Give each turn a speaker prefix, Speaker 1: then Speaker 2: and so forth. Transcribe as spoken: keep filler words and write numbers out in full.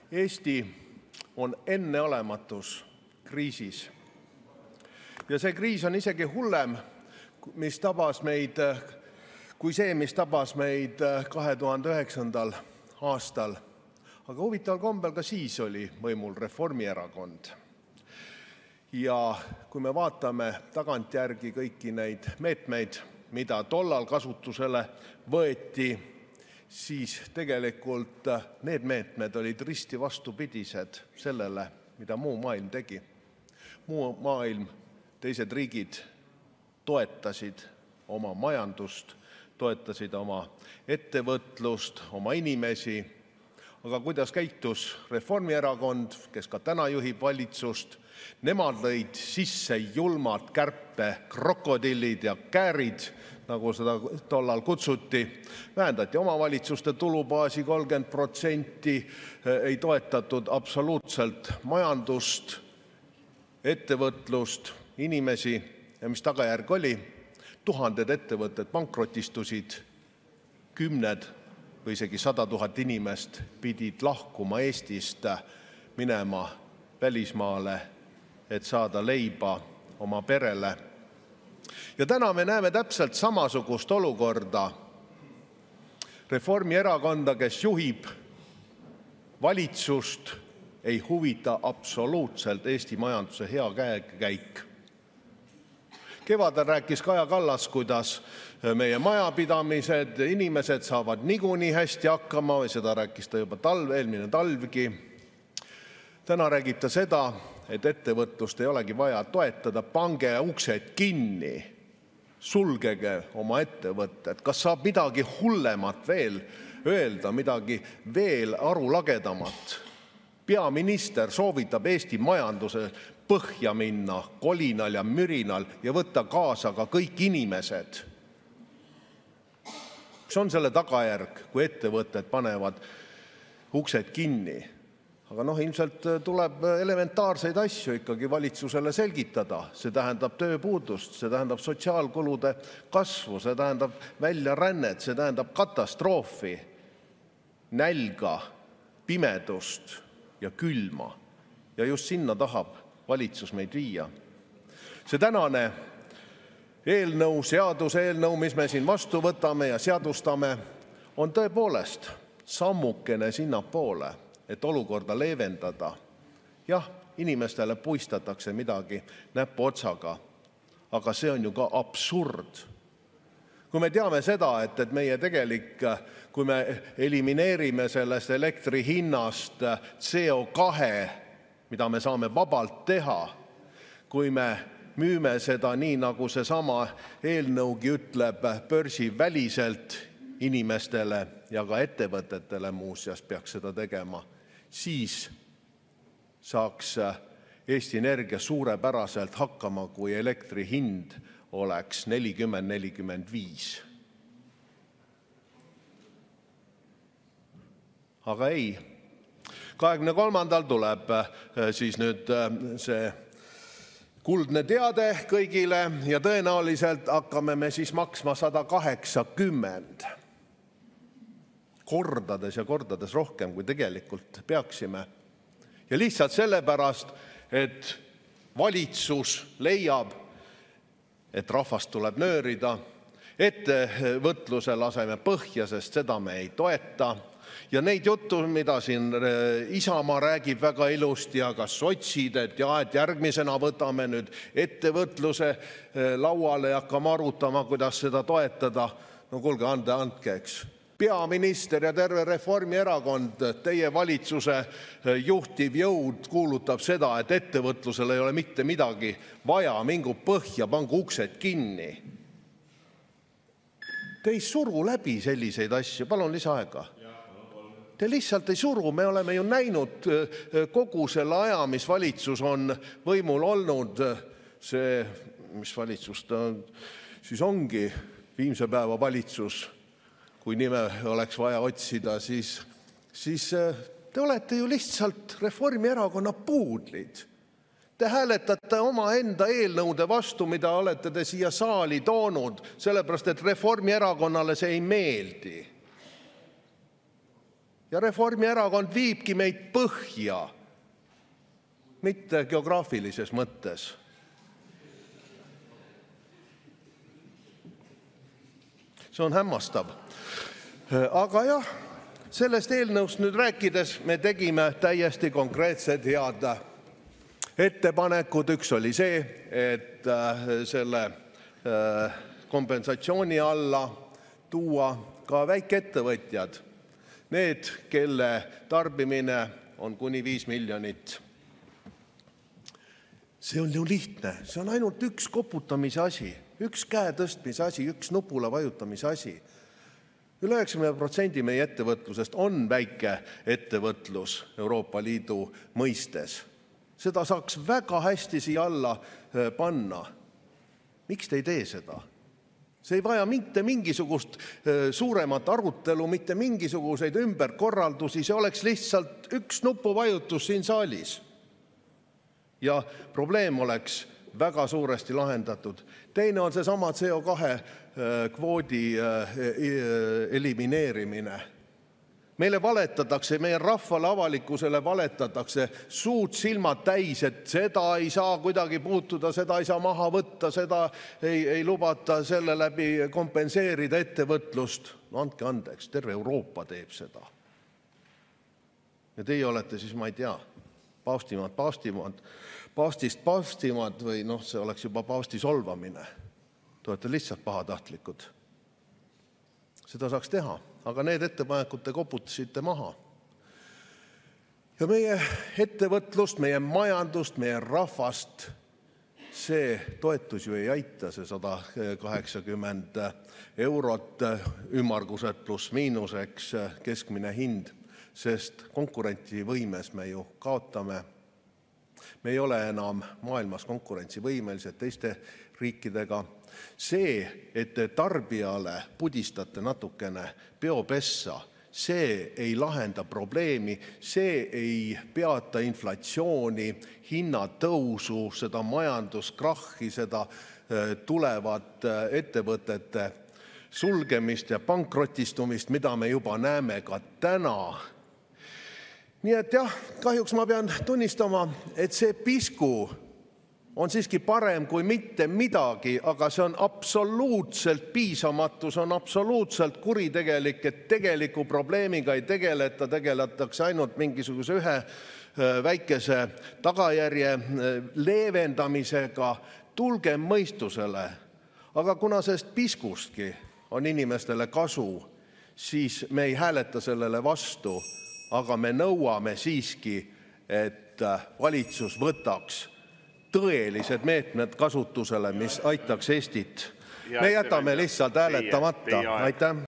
Speaker 1: Eesti on enneolematus kriisis. Ja see kriis on isegi hullem, mis tabas meid, kui see, mis tabas meid kahe tuhande üheksandal aastal. Aga huvitaval kombel ka siis oli võimul Reformierakond. Ja kui me vaatame tagantjärgi kõiki neid meetmeid, mida tollal kasutusele võeti, siis tegelikult need meetmed olid risti vastupidised sellele, mida muu maailm tegi. Muu maailm, teised riigid toetasid oma majandust, toetasid oma ettevõtlust, oma inimesi. Aga kuidas käitus Reformierakond, kes ka täna juhib valitsust, nemad lõid sisse julmad kärpe krokodillid ja käärid, nagu seda tollal kutsuti. Vähendati omavalitsuste tulubaasi kolmkümmend protsenti, ei toetatud absoluutselt majandust, ettevõtlust, inimesi. Ja mis tagajärg oli? Tuhanded ettevõtted pankrotistusid, kümned või isegi sada tuhat inimest pidid lahkuma Eestist, minema välismaale, et saada leiba oma perele. Ja täna me näeme täpselt samasugust olukorda. Reformierakonda, kes juhib valitsust, ei huvita absoluutselt Eesti majanduse hea käekäik. Kevadel rääkis Kaja Kallas, kuidas meie majapidamised, inimesed saavad niikuinii hästi hakkama, või seda rääkis ta juba talv, eelmine talvgi. Täna räägib ta seda, et ettevõtlust ei olegi vaja toetada, pange uksed kinni, sulgege oma ettevõtted. Kas saab midagi hullemat veel öelda, midagi veel arulagedamat? Peaminister soovitab Eesti majanduse põhja minna kolinal ja mürinal ja võtta kaasa ka kõik inimesed. Mis on selle tagajärg, kui ettevõtted panevad uksed kinni? Aga noh, ilmselt tuleb elementaarseid asju ikkagi valitsusele selgitada. See tähendab tööpuudust, see tähendab sotsiaalkulude kasvu, see tähendab väljarännet, see tähendab katastroofi, nälga, pimedust ja külma. Ja just sinna tahab valitsus meid viia. See tänane eelnõu, seaduseelnõu, mis me siin vastu võtame ja seadustame, on tõepoolest sammukene sinnapoole, et olukorda leevendada. Jah, inimestele puistatakse midagi näpuotsaga, aga see on ju ka absurd. Kui me teame seda, et, et meie tegelik, kui me elimineerime sellest elektri hinnast C O kahe, mida me saame vabalt teha, kui me müüme seda nii, nagu see sama eelnõugi ütleb, börsiväliselt inimestele ja ka ettevõtetele muuseas peaks seda tegema, siis saaks Eesti Energia suurepäraselt hakkama, kui elektri hind oleks nelikümmend nelikümmend viis. Aga ei. kahekümne kolmandal tuleb siis nüüd see kuldne teade kõigile ja tõenäoliselt hakkame me siis maksma sada kaheksakümmend. Kordades ja kordades rohkem, kui tegelikult peaksime. Ja lihtsalt sellepärast, et valitsus leiab, et rahvast tuleb nöörida, ettevõtluse laseme põhja, sest seda me ei toeta. Ja neid juttu, mida siin Isamaa räägib väga ilusti, ja ka sotsid, et, ja, et järgmisena võtame nüüd ettevõtluse lauale ja hakkame arutama, kuidas seda toetada. No kuulge, ande andke, eks. Peaminister ja terve Reformierakond, teie valitsuse juhtiv jõud kuulutab seda, et ettevõtlusel ei ole mitte midagi vaja, mingu põhja, pangu uksed kinni. Te ei suru läbi selliseid asju, palun lisaaega. Te lihtsalt ei suru, me oleme ju näinud kogu selle aja, mis valitsus on võimul olnud, see, mis valitsus ta siis ongi, viimse päeva valitsus, kui nime oleks vaja otsida, siis, siis te olete ju lihtsalt Reformierakonna puudlid. Te hääletate oma enda eelnõude vastu, mida olete te siia saali toonud, sellepärast et Reformierakonnale see ei meeldi. Ja Reformierakond viibki meid põhja, mitte geograafilises mõttes. See on hämmastav. Aga jah, sellest eelnõust nüüd rääkides me tegime täiesti konkreetsed head ettepanekud. Üks oli see, et selle kompensatsiooni alla tuua ka väikeettevõtjad, need, kelle tarbimine on kuni viis miljonit. See on ju lihtne, see on ainult üks koputamise asi, üks käe tõstmise asi, üks nupule vajutamise asi. Üle üheksakümne protsendi meie ettevõtlusest on väike ettevõtlus Euroopa Liidu mõistes. Seda saaks väga hästi siia alla panna. Miks te ei tee seda? See ei vaja mitte mingisugust suuremat arutelu, mitte mingisuguseid ümberkorraldusi, see oleks lihtsalt üks nupuvajutus siin saalis. Ja probleem oleks väga suuresti lahendatud. Teine on seesama C O kahe kvoodi elimineerimine. Meile valetatakse, meie rahvale, avalikkusele valetatakse suud silmad täis, et seda ei saa kuidagi puutuda, seda ei saa maha võtta, seda ei, ei lubata selle läbi kompenseerida ettevõtlust. No andke andeks, terve Euroopa teeb seda. Ja teie olete siis, ma ei tea, paavstimad, paavstimad, paavstist paavstimad või noh, see oleks juba paavsti solvamine. Te olete lihtsalt pahatahtlikud. Seda saaks teha, aga need ettepanekud te koputasite maha. Ja meie ettevõtlust, meie majandust, meie rahvast, see toetus ju ei aita, see sada kaheksakümmend eurot, ümmargused pluss miinuseks keskmine hind, sest konkurentsivõimes me ju kaotame. Me ei ole enam maailmas konkurentsivõimelised teiste riikidega. See, et te tarbijale pudistate natukene peopessa, see ei lahenda probleemi, see ei peata inflatsiooni, hinnatõusu, seda majanduskrahhi, seda tulevat ettevõtete sulgemist ja pankrotistumist, mida me juba näeme ka täna. Nii et jah, kahjuks ma pean tunnistama, et see pisku on siiski parem kui mitte midagi, aga see on absoluutselt piisamatu, see on absoluutselt kuritegelik, et tegeliku probleemiga ei tegeleta, tegeletakse ainult mingisuguse ühe väikese tagajärje leevendamisega. Tulge mõistusele. Aga kuna sellest piskustki on inimestele kasu, siis me ei hääleta sellele vastu, aga me nõuame siiski, et valitsus võtaks tõelised meetmed kasutusele, mis aitaks Eestit. Me jätame lihtsalt hääletamata. Aitäh!